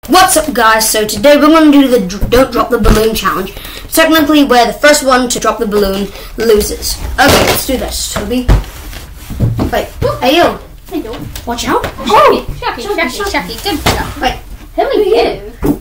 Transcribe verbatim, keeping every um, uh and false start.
What's up, guys? So today we're going to do the dr don't drop the balloon challenge. Technically, where the first one to drop the balloon loses. Okay, let's do this, Toby. Wait, hey yo. Hey yo. Watch out. Oh, Sharky, Sharky, Sharky, Sharky, good job. Wait, who are you?